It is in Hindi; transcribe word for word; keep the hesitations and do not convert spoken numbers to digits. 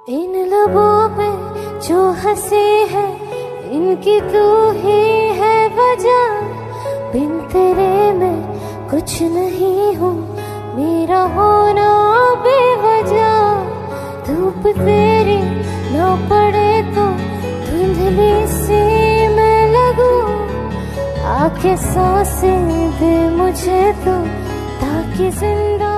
इन लबों पे जो हंसी है इनकी तू ही है वजह। बिन तेरे मैं कुछ नहीं हूँ, मेरा होना बेवजह। धूप तेरी ना पड़े तो धुंधली सी मैं लगूं। आके सांसें दे मुझे तो ताकि जिंदा